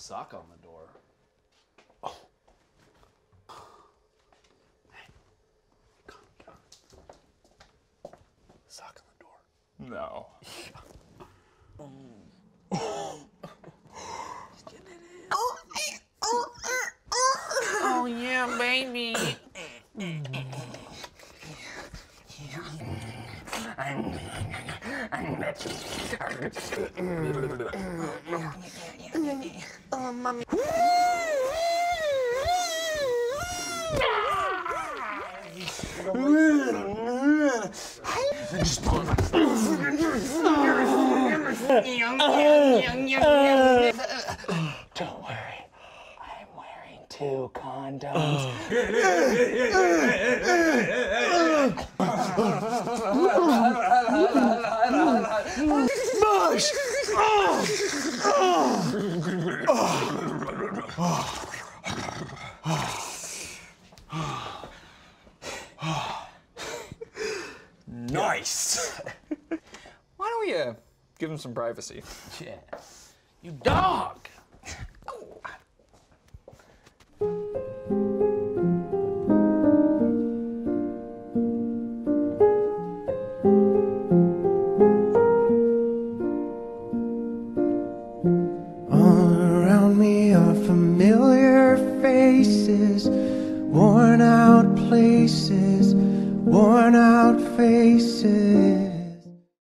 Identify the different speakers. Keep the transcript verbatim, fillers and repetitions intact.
Speaker 1: sock on the door.
Speaker 2: Oh. Sock on the door.
Speaker 3: No.
Speaker 4: Oh yeah, baby. Oh, mommy.
Speaker 2: Don't worry, I'm wearing two condoms. Mush!
Speaker 3: Nice! Why don't we uh, give him some privacy?
Speaker 2: Yeah. You dog!
Speaker 5: All around me are familiar faces, worn out places, worn out faces.